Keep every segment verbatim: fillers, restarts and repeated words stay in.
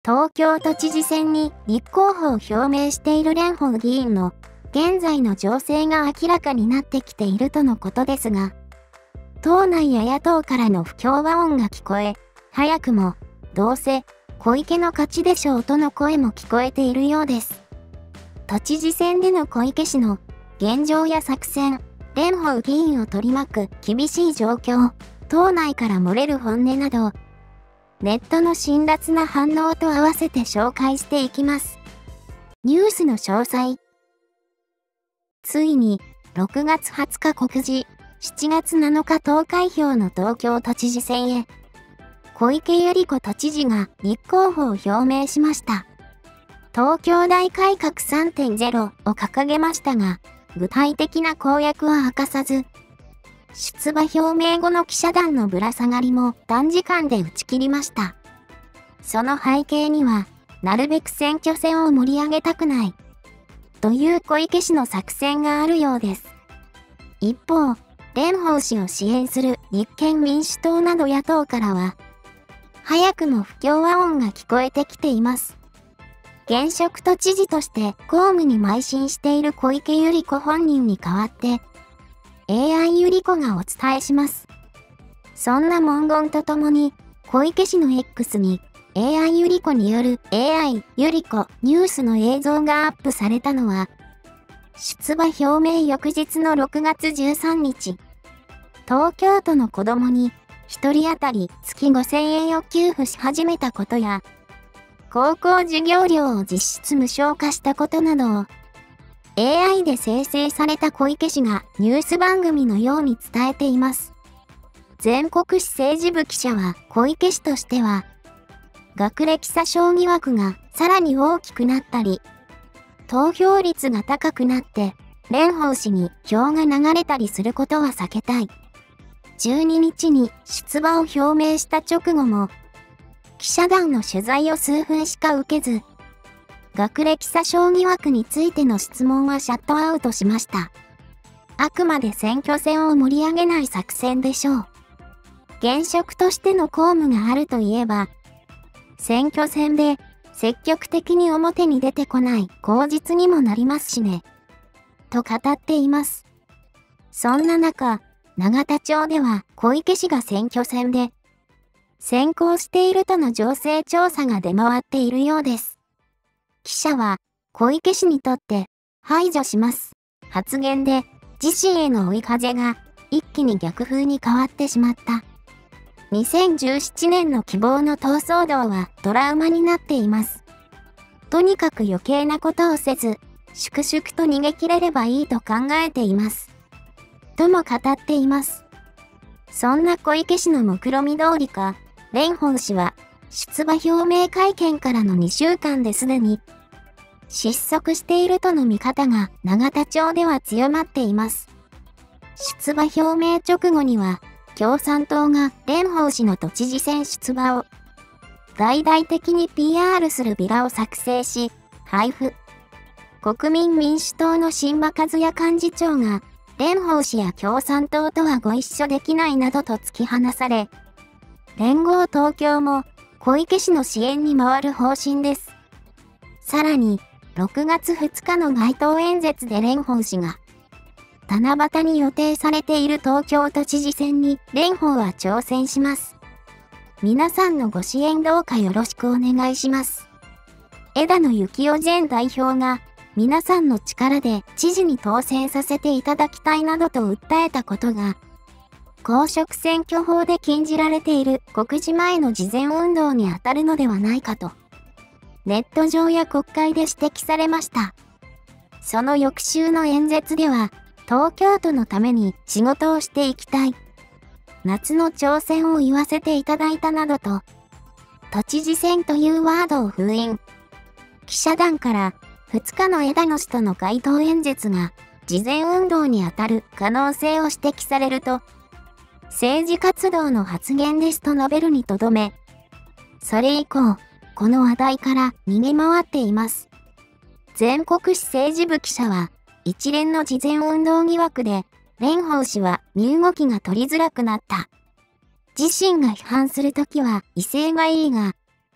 東京都知事選に立候補を表明している蓮舫議員の現在の情勢が明らかになってきているとのことですが、党内や野党からの不協和音が聞こえ、早くも、どうせ小池の勝ちでしょうとの声も聞こえているようです。都知事選での小池氏の現状や作戦、蓮舫議員を取り巻く厳しい状況、党内から漏れる本音など、ネットの辛辣な反応と合わせて紹介していきます。ニュースの詳細。ついに、ろくがつはつか告示、しちがつなのか投開票の東京都知事選へ、小池百合子都知事が立候補を表明しました。東京大改革 さんてんゼロ を掲げましたが、具体的な公約は明かさず、出馬表明後の記者団のぶら下がりも短時間で打ち切りました。その背景には、なるべく選挙戦を盛り上げたくない、という小池氏の作戦があるようです。一方、蓮舫氏を支援する立憲民主党など野党からは、早くも不協和音が聞こえてきています。現職都知事として公務に邁進している小池百合子本人に代わって、エーアイ 百合子がお伝えします。そんな文言とともに、小池氏の X に エーアイ 百合子による エーアイ 百合子ニュースの映像がアップされたのは、出馬表明翌日のろくがつじゅうさんにち、東京都の子供にひとり当たり月ごせんえんを給付し始めたことや、高校授業料を実質無償化したことなどを、エーアイ で生成された小池氏がニュース番組のように伝えています。全国紙政治部記者は小池氏としては、学歴詐称疑惑がさらに大きくなったり、投票率が高くなって、蓮舫氏に票が流れたりすることは避けたい。じゅうににちに出馬を表明した直後も、記者団の取材を数分しか受けず、学歴詐称疑惑についての質問はシャットアウトしました。あくまで選挙戦を盛り上げない作戦でしょう。現職としての公務があるといえば、選挙戦で積極的に表に出てこない口実にもなりますしね。と語っています。そんな中、永田町では小池氏が選挙戦で先行しているとの情勢調査が出回っているようです。記者は小池氏にとって排除します発言で自身への追い風が一気に逆風に変わってしまった。にせんじゅうななねんの希望の闘争道はトラウマになっています。とにかく余計なことをせず、粛々と逃げ切れればいいと考えています。とも語っています。そんな小池氏の目論見通りか、蓮舫氏は出馬表明会見からのにしゅうかんですでに失速しているとの見方が永田町では強まっています。出馬表明直後には共産党が蓮舫氏の都知事選出馬を大々的に ピーアール するビラを作成し配布。国民民主党の新馬和也幹事長が蓮舫氏や共産党とはご一緒できないなどと突き放され、連合東京も小池氏の支援に回る方針です。さらに、ろくがつふつかの街頭演説で蓮舫氏が、七夕に予定されている東京都知事選に蓮舫は挑戦します。皆さんのご支援どうかよろしくお願いします。枝野幸男前代表が、皆さんの力で知事に当選させていただきたいなどと訴えたことが、公職選挙法で禁じられている告示前の事前運動に当たるのではないかと、ネット上や国会で指摘されました。その翌週の演説では、東京都のために仕事をしていきたい。夏の挑戦を言わせていただいたなどと、都知事選というワードを封印。記者団からふつかの枝野氏との街頭演説が事前運動に当たる可能性を指摘されると、政治活動の発言ですと述べるにとどめ、それ以降、この話題から逃げ回っています。全国紙政治部記者は、一連の事前運動疑惑で、蓮舫氏は身動きが取りづらくなった。自身が批判するときは威勢がいいが、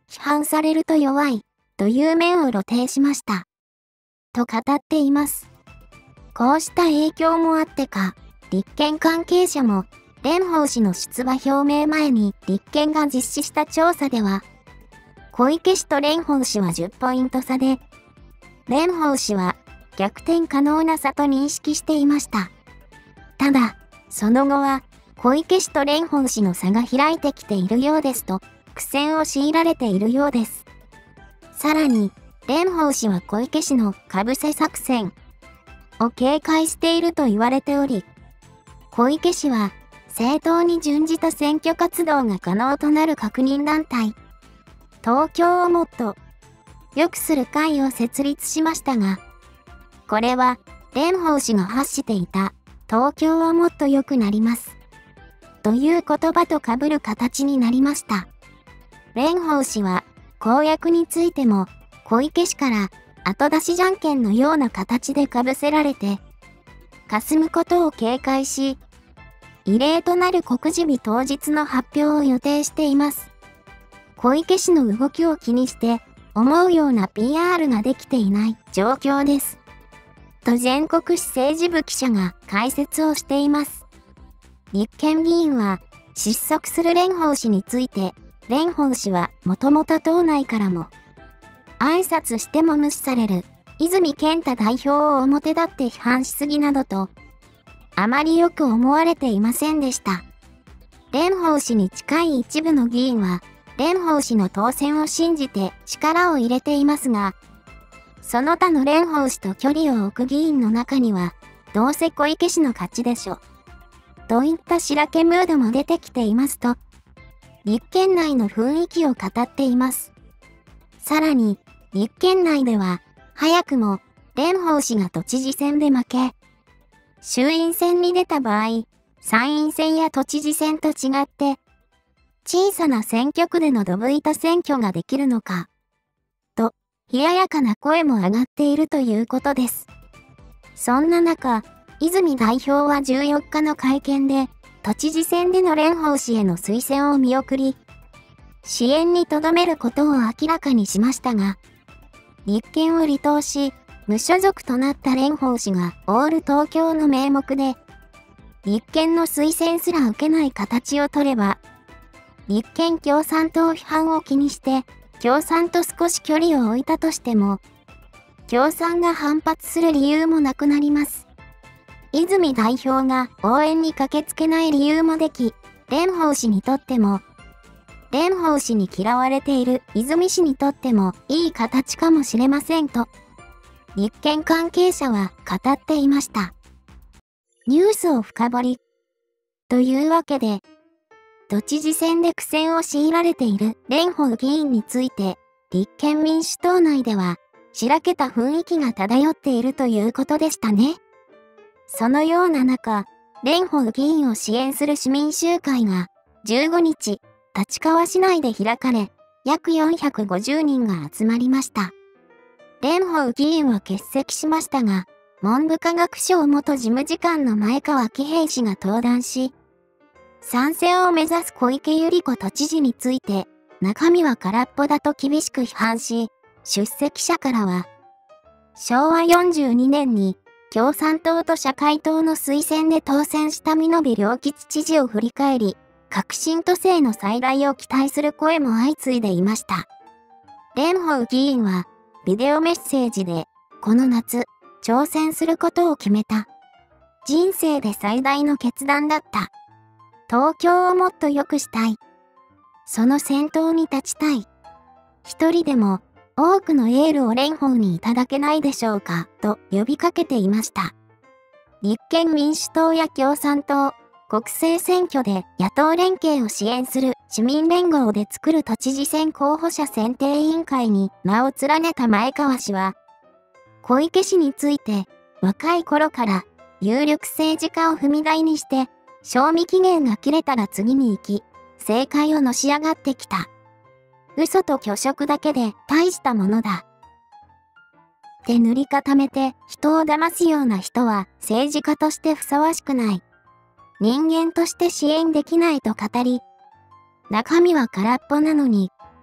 批判されると弱いという面を露呈しました。と語っています。こうした影響もあってか、立憲関係者も、蓮舫氏の出馬表明前に立憲が実施した調査では、小池氏と蓮舫氏はじゅっポイント差で、蓮舫氏は逆転可能な差と認識していました。ただ、その後は、小池氏と蓮舫氏の差が開いてきているようですと、苦戦を強いられているようです。さらに、蓮舫氏は小池氏のかぶせ作戦を警戒していると言われており、小池氏は政党に準じた選挙活動が可能となる確認団体、東京をもっと良くする会を設立しましたが、これは蓮舫氏が発していた東京はもっと良くなりますという言葉と被る形になりました。蓮舫氏は公約についても小池氏から後出しじゃんけんのような形で被せられて、霞むことを警戒し、異例となる告示日当日の発表を予定しています。小池氏の動きを気にして、思うような ピーアール ができていない状況です。と全国紙政治部記者が解説をしています。立憲議員は、失速する蓮舫氏について、蓮舫氏はもともと党内からも、挨拶しても無視される泉健太代表を表立って批判しすぎなどと、あまりよく思われていませんでした。蓮舫氏に近い一部の議員は、蓮舫氏の当選を信じて力を入れていますが、その他の蓮舫氏と距離を置く議員の中には、どうせ小池氏の勝ちでしょ。といったしらけムードも出てきていますと、立憲内の雰囲気を語っています。さらに、立憲内では、早くも、蓮舫氏が都知事選で負け、衆院選に出た場合、参院選や都知事選と違って、小さな選挙区でのどぶ板選挙ができるのか、と、冷ややかな声も上がっているということです。そんな中、泉代表はじゅうよっかの会見で、都知事選での蓮舫氏への推薦を見送り、支援に留めることを明らかにしましたが、立憲を離党し、無所属となった蓮舫氏がオール東京の名目で、立憲の推薦すら受けない形を取れば、立憲共産党批判を気にして、共産と少し距離を置いたとしても、共産が反発する理由もなくなります。泉代表が応援に駆けつけない理由もでき、蓮舫氏にとっても、蓮舫氏に嫌われている泉氏にとってもいい形かもしれませんと、立憲関係者は語っていました。ニュースを深掘り。というわけで、都知事選で苦戦を強いられている蓮舫議員について、立憲民主党内では、しらけた雰囲気が漂っているということでしたね。そのような中、蓮舫議員を支援する市民集会が、じゅうごにち、立川市内で開かれ、約よんひゃくごじゅうにんが集まりました。蓮舫議員は欠席しましたが、文部科学省元事務次官の前川喜平氏が登壇し、参戦を目指す小池百合子都知事について、中身は空っぽだと厳しく批判し、出席者からは、しょうわよんじゅうにねんに共産党と社会党の推薦で当選した美濃部良吉知事を振り返り、革新都政の再来を期待する声も相次いでいました。蓮舫議員は、ビデオメッセージで、この夏、挑戦することを決めた。人生で最大の決断だった。東京をもっと良くしたい。その先頭に立ちたい。一人でも多くのエールを蓮舫にいただけないでしょうか、と呼びかけていました。立憲民主党や共産党、国政選挙で野党連携を支援する市民連合で作る都知事選候補者選定委員会に名を連ねた前川氏は、小池氏について若い頃から有力政治家を踏み台にして、賞味期限が切れたら次に行き、政界をのし上がってきた。嘘と虚飾だけで大したものだ。で塗り固めて人を騙すような人は政治家としてふさわしくない。人間として支援できないと語り、中身は空っぽなのに、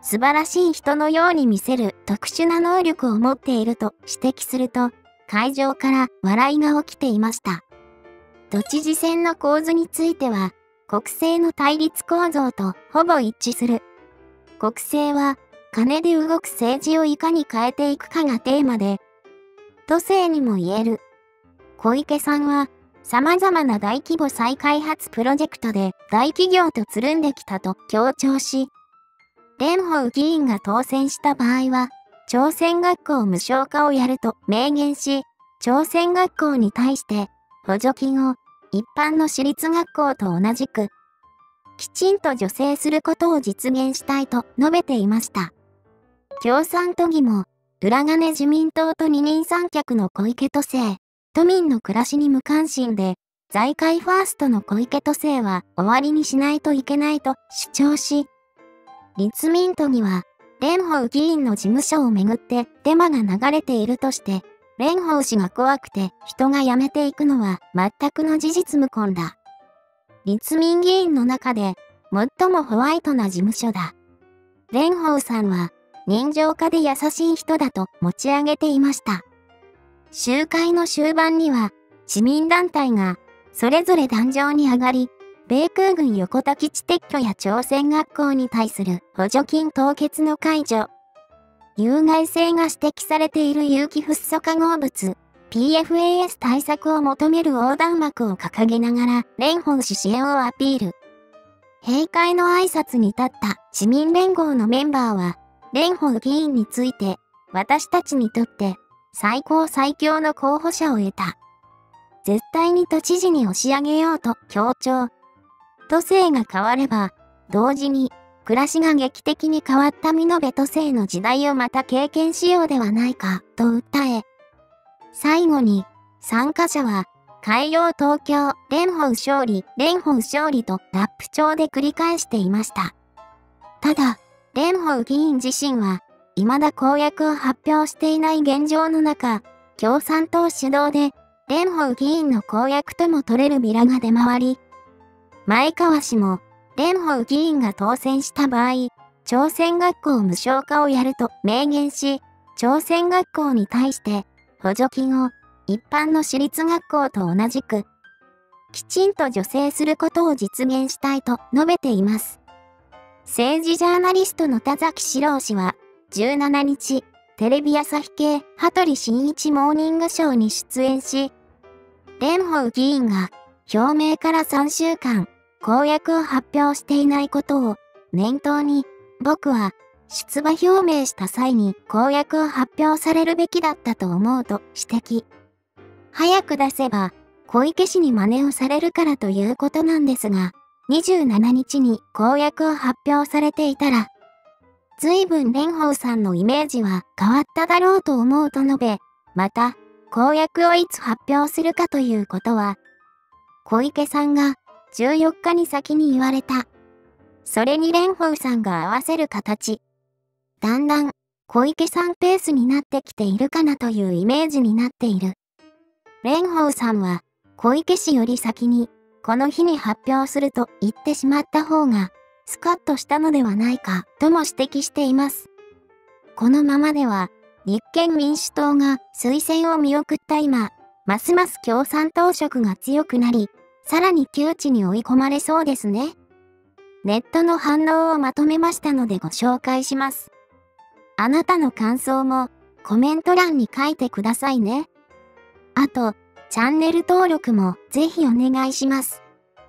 素晴らしい人のように見せる特殊な能力を持っていると指摘すると、会場から笑いが起きていました。都知事選の構図については、国政の対立構造とほぼ一致する。国政は、金で動く政治をいかに変えていくかがテーマで、都政にも言える。小池さんは、様々な大規模再開発プロジェクトで大企業とつるんできたと強調し、蓮舫議員が当選した場合は、朝鮮学校無償化をやると明言し、朝鮮学校に対して補助金を一般の私立学校と同じく、きちんと助成することを実現したいと述べていました。共産都議も、裏金自民党と二人三脚の小池都政、都民の暮らしに無関心で、財界ファーストの小池都政は終わりにしないといけないと主張し、立民都議は、蓮舫議員の事務所をめぐってデマが流れているとして、蓮舫氏が怖くて人が辞めていくのは全くの事実無根だ。立民議員の中で最もホワイトな事務所だ。蓮舫さんは人情家で優しい人だと持ち上げていました。集会の終盤には市民団体がそれぞれ壇上に上がり、米空軍横田基地撤去や朝鮮学校に対する補助金凍結の解除、有害性が指摘されている有機フッ素化合物 ピーエフエーエス 対策を求める横断幕を掲げながら蓮舫氏支援をアピール。閉会の挨拶に立った市民連合のメンバーは、蓮舫議員について、私たちにとって最高最強の候補者を得た。絶対に都知事に押し上げようと強調。都政が変われば、同時に暮らしが劇的に変わった美濃部都政の時代をまた経験しようではないかと訴え、最後に参加者は海洋東京蓮舫勝利蓮舫勝利とラップ調で繰り返していました。ただ、蓮舫議員自身は未だ公約を発表していない現状の中、共産党主導で蓮舫議員の公約とも取れるビラが出回り、前川氏も、蓮舫議員が当選した場合、朝鮮学校無償化をやると明言し、朝鮮学校に対して補助金を一般の私立学校と同じく、きちんと助成することを実現したいと述べています。政治ジャーナリストの田崎史郎氏は、じゅうしちにち、テレビ朝日系羽鳥慎一モーニングショーに出演し、蓮舫議員が表明からさんしゅうかん、公約を発表していないことを念頭に、僕は出馬表明した際に公約を発表されるべきだったと思うと指摘。早く出せば小池氏に真似をされるからということなんですが、にじゅうしちにちに公約を発表されていたら、随分蓮舫さんのイメージは変わっただろうと思うと述べ、また、公約をいつ発表するかということは、小池さんがじゅうよっかに先に言われた。それに蓮舫さんが合わせる形。だんだん小池さんペースになってきているかなというイメージになっている。蓮舫さんは小池氏より先にこの日に発表すると言ってしまった方がスカッとしたのではないかとも指摘しています。このままでは立憲民主党が推薦を見送った今、ますます共産党色が強くなり、さらに窮地に追い込まれそうですね。ネットの反応をまとめましたのでご紹介します。あなたの感想もコメント欄に書いてくださいね。あと、チャンネル登録もぜひお願いします。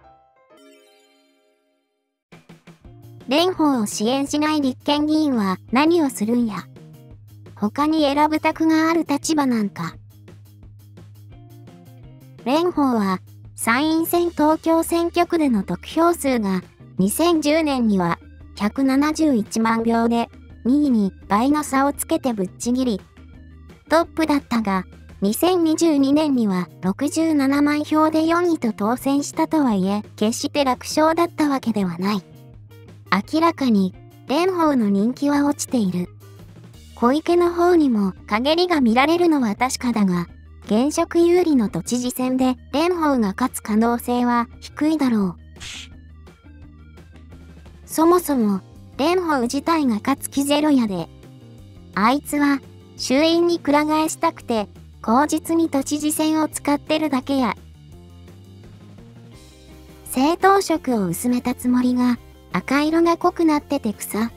蓮舫を支援しない立憲議員は何をするんや。他に選ぶ択がある立場なんか。蓮舫は参院選東京選挙区での得票数がにせんじゅうねんにはひゃくななじゅういちまんひょうでにいに倍の差をつけてぶっちぎりトップだったがにせんにじゅうにねんにはろくじゅうななまんひょうでよんいと当選したとはいえ決して楽勝だったわけではない。明らかに蓮舫の人気は落ちている。小池の方にも陰りが見られるのは確かだが、現職有利の都知事選で蓮舫が勝つ可能性は低いだろう。そもそも蓮舫自体が勝つ気ゼロやで。あいつは、衆院にくら替えしたくて、口実に都知事選を使ってるだけや。政党色を薄めたつもりが、赤色が濃くなってて草。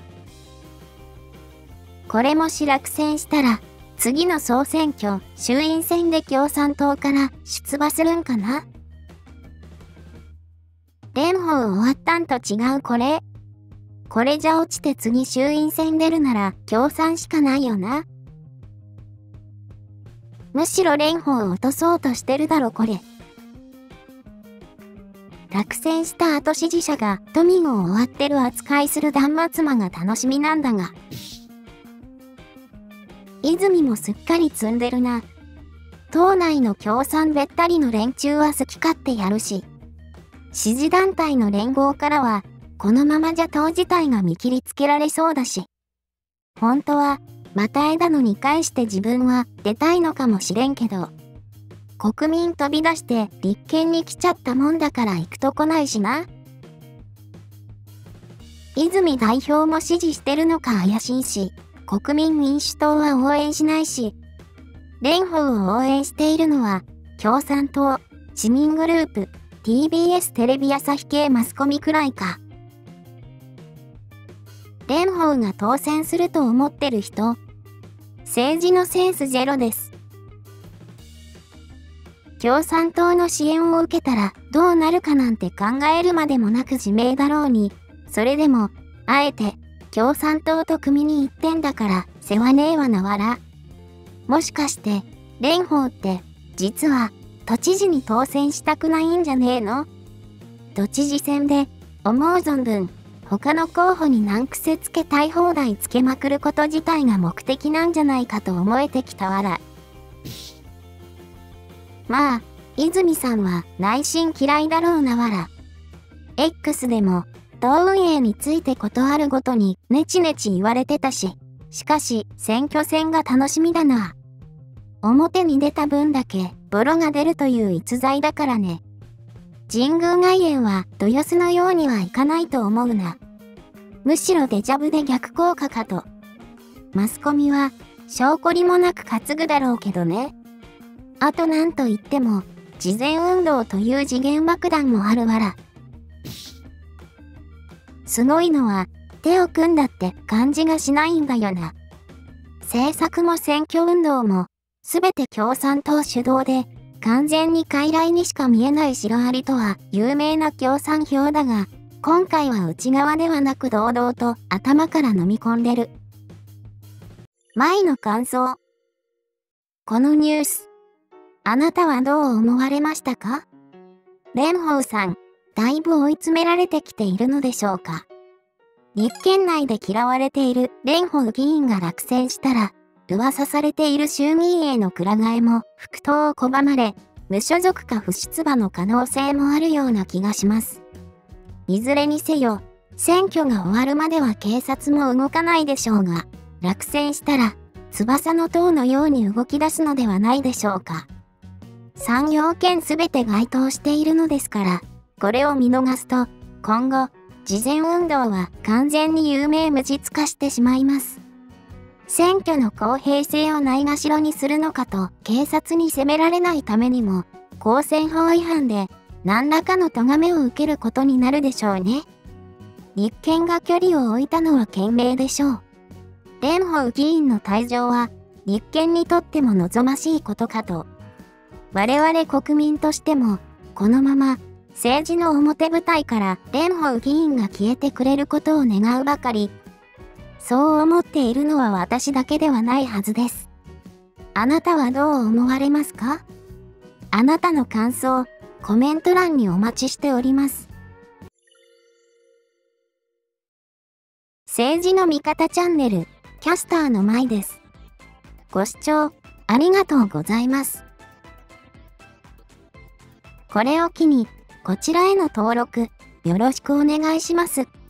これもし落選したら、次の総選挙、衆院選で共産党から出馬するんかな？蓮舫終わったんと違うこれ。これじゃ落ちて次衆院選出るなら共産しかないよな。むしろ蓮舫を落とそうとしてるだろこれ。落選した後支持者が都民を終わってる扱いする断末魔が楽しみなんだが。泉もすっかり積んでるな。党内の共産べったりの連中は好き勝手やるし、支持団体の連合からは、このままじゃ党自体が見切りつけられそうだし、本当は、また枝野に返して自分は出たいのかもしれんけど、国民飛び出して立憲に来ちゃったもんだから行くとこないしな。泉代表も支持してるのか怪しいし、国民民主党は応援しないし、蓮舫を応援しているのは、共産党、市民グループ、ティービーエス テレビ朝日系マスコミくらいか。蓮舫が当選すると思ってる人、政治のセンスゼロです。共産党の支援を受けたらどうなるかなんて考えるまでもなく自明だろうに、それでも、あえて、共産党と組に行ってんだから世話ねえわなわら。もしかして蓮舫って実は都知事に当選したくないんじゃねえの？都知事選で思う存分他の候補に難癖つけたい放題つけまくること自体が目的なんじゃないかと思えてきたわら。まあ泉さんは内心嫌いだろうなわら。X でも党運営についてことあるごとにネチネチ言われてたし、しかし選挙戦が楽しみだな。表に出た分だけボロが出るという逸材だからね。神宮外苑は豊洲のようにはいかないと思うな。むしろデジャブで逆効果かと。マスコミは証拠りもなく担ぐだろうけどね。あとなんといっても慈善運動という時限爆弾もあるわら。すごいのは、手を組んだって感じがしないんだよな。政策も選挙運動も、すべて共産党主導で、完全に傀儡にしか見えないシロアリとは有名な共産票だが、今回は内側ではなく堂々と頭から飲み込んでる。前の感想。このニュース、あなたはどう思われましたか？蓮舫さん。だいぶ追い詰められてきているのでしょうか。立憲内で嫌われている蓮舫議員が落選したら、噂されている衆議院へのくら替えも復党を拒まれ、無所属か不出馬の可能性もあるような気がします。いずれにせよ、選挙が終わるまでは警察も動かないでしょうが、落選したら、翼の塔のように動き出すのではないでしょうか。さん要件すべて該当しているのですから、これを見逃すと、今後、慈善運動は完全に有名無実化してしまいます。選挙の公平性をないがしろにするのかと警察に責められないためにも、公選法違反で何らかの咎めを受けることになるでしょうね。立憲が距離を置いたのは賢明でしょう。蓮舫議員の退場は、立憲にとっても望ましいことかと。我々国民としても、このまま、政治の表舞台から蓮舫議員が消えてくれることを願うばかり。そう思っているのは私だけではないはずです。あなたはどう思われますか？あなたの感想、コメント欄にお待ちしております。政治の味方チャンネル、キャスターのまいです。ご視聴ありがとうございます。これを機に、こちらへの登録、よろしくお願いします。